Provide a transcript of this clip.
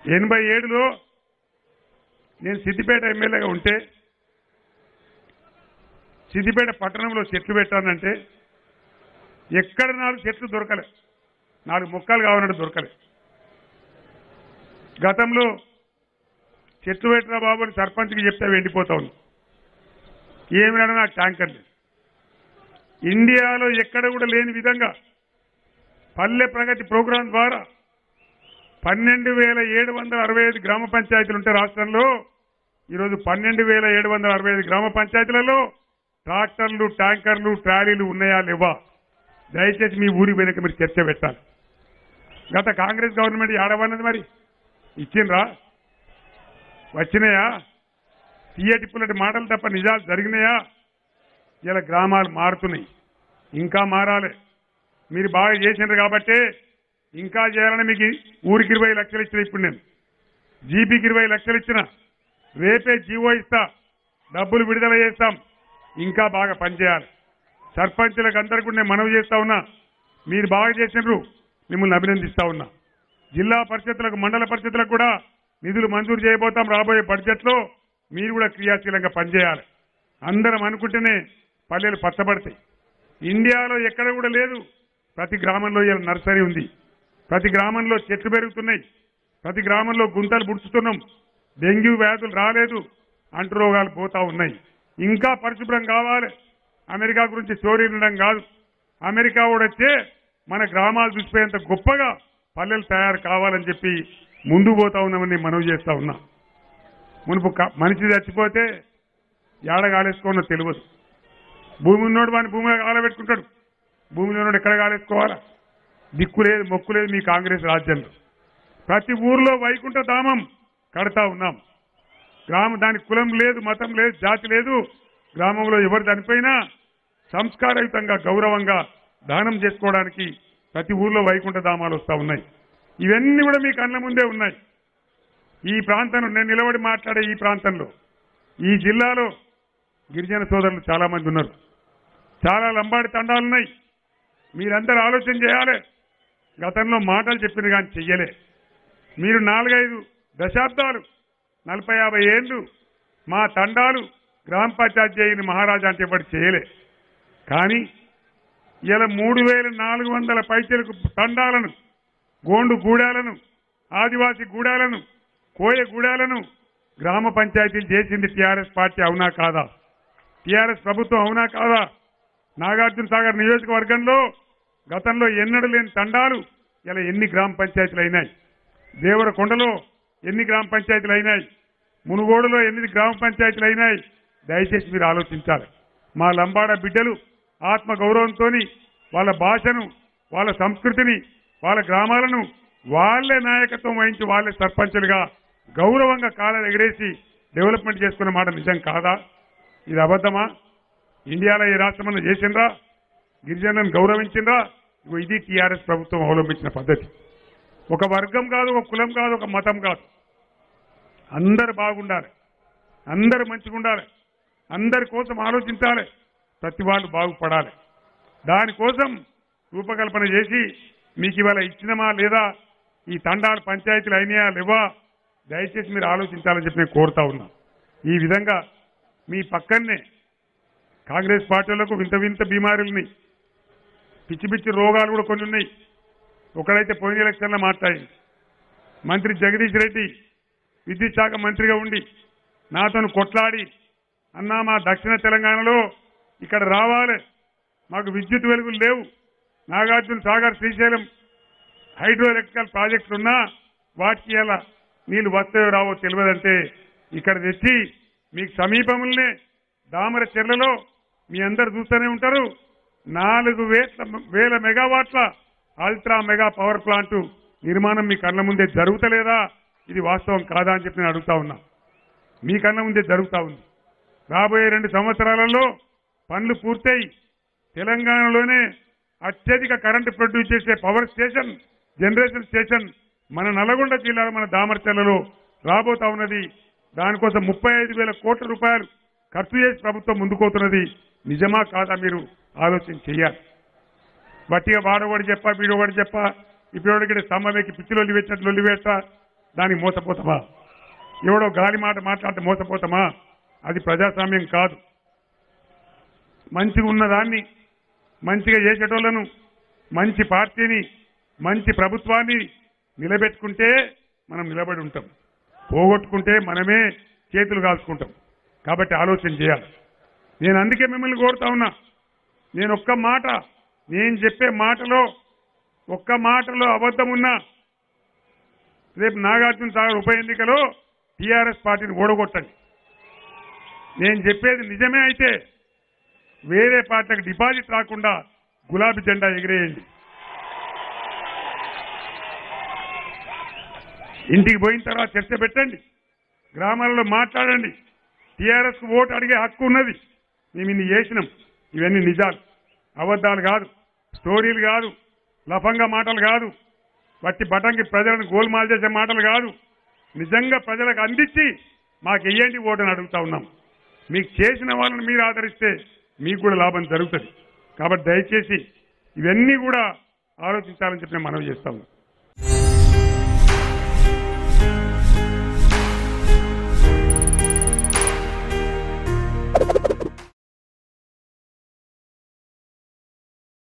87లో నేను సిద్దిపేట ఎమ్మెల్యేగా ఉంటే సిద్దిపేట పట్టణంలో చెట్లు పెట్టానంటే ఎక్కడ 4 చెట్లు దొరకలే, 4 మొక్కలు కావాలంటే దొరకలే. గతంలో చెట్లు పెట్టిన బాబుని సర్పంచ్కి చెప్తే ఎండిపోతా ఉంది. ఏమిరా నాకు ట్యాంకర్ లేదు. ఇండియాలో ఎక్కడ కూడా లేని విధంగా పల్లె ప్రగతి ప్రోగ్రాం ద్వారా 12,765 గ్రామ పంచాయతీలు ఉంటే రాష్ట్రంలో ఈరోజు 12,765 గ్రామ పంచాయతీలలో ట్రాక్టర్లు, ట్యాంకర్లు, ట్రాలీలు ఉన్నాయా లేవా? దయచేసి మీ ఊరి వెనుక మీరు చర్చ పెట్టాలి. గత కాంగ్రెస్ గవర్నమెంట్ ఆడవన్నది మరి ఇచ్చిండ్రా? వచ్చినాయా? తీయటి పుల్లటి మాటలు తప్ప నిజాలు జరిగినాయా? ఇలా గ్రామాలు మారుతున్నాయి, ఇంకా మారాలి. మీరు బాగా చేసినారు కాబట్టి ఇంకా చేయాలని మీకు ఊరికి 20 లక్షలు ఇచ్చిన. ఇప్పుడు నేను జీపీకి 20 లక్షలు ఇచ్చిన. రేపే జీవో ఇస్తా, డబ్బులు విడుదల చేస్తాం. ఇంకా బాగా పనిచేయాలి. సర్పంచులకు అందరికీ నేను మనవి చేస్తా ఉన్నా, మీరు బాగా చేసినారు, మిమ్మల్ని అభినందిస్తా ఉన్నా. జిల్లా పరిషత్లకు, మండల పరిషత్లకు కూడా నిధులు మంజూరు చేయబోతాం. రాబోయే బడ్జెట్లో మీరు కూడా క్రియాశీలంగా పనిచేయాలి. అందరం అనుకుంటేనే పల్లెలు పచ్చబడతాయి. ఇండియాలో ఎక్కడ కూడా లేదు. ప్రతి గ్రామంలో ఇలా నర్సరీ ఉంది, ప్రతి గ్రామంలో చెట్లు పెరుగుతున్నాయి, ప్రతి గ్రామంలో గుంతలు పుడుచుతున్నాం. డెంగ్యూ వ్యాధులు రాలేదు, అంటు రోగాలు పోతా ఉన్నాయి. ఇంకా పరిశుభ్రం కావాలి. అమెరికా గురించి స్టోరీ ఉండడం కాదు, అమెరికా కూడా వచ్చే మన గ్రామాలు చూసిపోయేంత గొప్పగా పల్లెలు తయారు కావాలని చెప్పి ముందు పోతా ఉన్నామని మనవి చేస్తా ఉన్నా. మునుపు మనిషి చచ్చిపోతే ఏడ కాలేసుకోనో తెలియదు. భూమి ఉన్నోడు వాడిని భూమిలో కాలబెట్టుకుంటాడు, భూమిలో ఉన్నోడు ఎక్కడ కాలేసుకోవాలా? దిక్కు లేదు, మొక్కు లేదు. మీ కాంగ్రెస్ రాజ్యంలో ప్రతి ఊర్లో వైకుంఠ ధామం కడతా ఉన్నాం. దానికి కులం లేదు, మతం లేదు, జాతి లేదు. గ్రామంలో ఎవరు చనిపోయినా సంస్కారయుతంగా గౌరవంగా దానం చేసుకోవడానికి ప్రతి ఊర్లో వైకుంఠ ధామాలు వస్తూ ఉన్నాయి. ఇవన్నీ కూడా మీ కళ్ళ ముందే ఉన్నాయి. ఈ ప్రాంతంలో నేను నిలబడి మాట్లాడే ఈ ప్రాంతంలో, ఈ జిల్లాలో గిరిజన సోదరులు చాలా మంది ఉన్నారు. చాలా లంబాడి తండాలున్నాయి. మీరందరూ ఆలోచన చేయాలి. గతంలో మాటలు చెప్పింది కానీ చెయ్యలే. మీరు 4-5 దశాబ్దాలు 40-50 ఏళ్ళు మా తండాలు గ్రామ పంచాయతీ చేయని మహారాజా అంటే ఎప్పటి చేయలే. కానీ ఇలా 3,400 పైచలకు తండాలను, గోండు గూడాలను, ఆదివాసీ గూడాలను, కోయ గూడాలను గ్రామ పంచాయతీలు చేసింది టీఆర్ఎస్ పార్టీ. అవునా కాదా? టీఆర్ఎస్ ప్రభుత్వం అవునా కాదా? నాగార్జున సాగర్ నియోజకవర్గంలో గతంలో ఎన్నడూ లేని తండాలు ఇలా ఎన్ని గ్రామ పంచాయతీలు అయినాయి? దేవరకొండలో ఎన్ని గ్రామ పంచాయతీలు అయినాయి? మునుగోడులో ఎన్ని గ్రామ పంచాయతీలు అయినాయి? దయచేసి మీరు ఆలోచించాలి. మా లంబాడ బిడ్డలు ఆత్మ గౌరవంతో వాళ్ళ భాషను, వాళ్ళ సంస్కృతిని, వాళ్ళ గ్రామాలను వాళ్లే నాయకత్వం వహించి వాళ్లే సర్పంచులుగా గౌరవంగా కాళ్ళ ఎగరేసి డెవలప్మెంట్ చేసుకున్న మాట నిజం కాదా? ఇది అబద్ధమా? ఇండియాలో ఈ రాష్ట్రమన్నా చేసిండ్రా? గిరిజనులను గౌరవించిండ్రా? ఇది టీఆర్ఎస్ ప్రభుత్వం అవలంబించిన పద్ధతి. ఒక వర్గం కాదు, ఒక కులం కాదు, ఒక మతం కాదు. అందరు బాగుండాలి, అందరు మంచిగా ఉండాలి, అందరి కోసం ఆలోచించాలి, ప్రతి వాళ్ళు బాగుపడాలి. దానికోసం రూపకల్పన చేసి మీకు ఇవాళ ఇచ్చినమా లేదా, ఈ తండాలు పంచాయతీలు అయినాయా లేవా, దయచేసి మీరు ఆలోచించాలని చెప్పి నేను కోరుతా ఉన్నా. ఈ విధంగా మీ పక్కనే కాంగ్రెస్ పార్టీలకు వింత వింత బీమారులని, పిచ్చి పిచ్చి రోగాలు కూడా కొన్ని ఉన్నాయి. ఒకడైతే పోయిన ఎలక్షన్లో మాట్లాడింది. మంత్రి జగదీష్ రెడ్డి విద్యుత్ శాఖ మంత్రిగా ఉండి నాతో కొట్లాడి, అన్నా మా దక్షిణ తెలంగాణలో ఇక్కడ రావాలి, మాకు విద్యుత్ వెలుగులు లేవు, నాగార్జున సాగర్, శ్రీశైలం హైడ్రో ఎలక్ట్రికల్ ప్రాజెక్టులు ఉన్నా వాటికి ఎలా నీళ్లు వస్తాయో రావో తెలియదంటే ఇక్కడ తెచ్చి మీకు సమీపంలోనే దామర చెర్లలో మీ అందరు చూస్తూనే ఉంటారు 4,000 మెగావాట్ల అల్ట్రా మెగా పవర్ ప్లాంట్ నిర్మాణం మీ కళ్ళ ముందే జరుగుతలేదా? ఇది వాస్తవం కాదా అని చెప్పి నేను అడుగుతా ఉన్నా. మీ కళ్ళ ముందే జరుగుతా ఉంది. రాబోయే 2 సంవత్సరాలలో పనులు పూర్తయి తెలంగాణలోనే అత్యధిక కరెంటు ప్రొడ్యూస్ చేసే పవర్ స్టేషన్, జనరేషన్ స్టేషన్ మన నల్గొండ జిల్లాలో మన దామరచెర్లలో రాబోతా ఉన్నది. దానికోసం 35,000 కోట్ల రూపాయలు ఖర్చు చేసి ప్రభుత్వం ముందుకోతున్నది. నిజమా కాదా మీరు ఆలోచన చేయాలి. బట్టిగా వాడోవాడు చెప్ప, వీడోవాడు చెప్ప, ఇప్పుడు స్తంభం ఎక్కి పిచ్చిలో పెట్టినట్లు లొల్లివేస్తా, దానికి మోసపోతామా? ఎవడో గాలి మాట మాట్లాడితే మోసపోతామా? అది ప్రజాస్వామ్యం కాదు. మంచిగా ఉన్నదాన్ని, మంచిగా చేసేటోళ్లను, మంచి పార్టీని, మంచి ప్రభుత్వాన్ని నిలబెట్టుకుంటే మనం నిలబడి ఉంటాం. పోగొట్టుకుంటే మనమే చేతులు కాల్చుకుంటాం. కాబట్టి ఆలోచన చేయాలి. నేను అందుకే మిమ్మల్ని కోరుతా ఉన్నా, నేను నేను చెప్పే మాటలో ఒక్క మాటలో అబద్ధం ఉన్నా రేపు నాగార్జున సాగర్ ఉప ఎన్నికలో టీఆర్ఎస్ పార్టీని ఓడగొట్టండి. నేను చెప్పేది నిజమే అయితే వేరే పార్టీలకు డిపాజిట్ రాకుండా గులాబీ జెండా ఎగిరేయండి. ఇంటికి పోయిన తర్వాత చర్చ పెట్టండి, గ్రామాలలో మాట్లాడండి. టీఆర్ఎస్ కు ఓటు అడిగే హక్కు ఉన్నది. మేము ఇన్ని చేసినాం. ఇవన్నీ నిజాలు, అబద్దాలు కాదు, స్టోరీలు కాదు, లఫంగా మాటలు కాదు, వట్టి బటంకి ప్రజలను గోల్మాల్ చేసే మాటలు కాదు. నిజంగా ప్రజలకు అందించి మాకు వెయ్యండి ఓటుని అడుగుతా ఉన్నాం. మీకు చేసిన వాళ్ళని మీరు ఆదరిస్తే మీకు కూడా లాభం జరుగుతుంది. కాబట్టి దయచేసి ఇవన్నీ కూడా ఆలోచించాలని చెప్పి నేను మనవి చేస్తాను.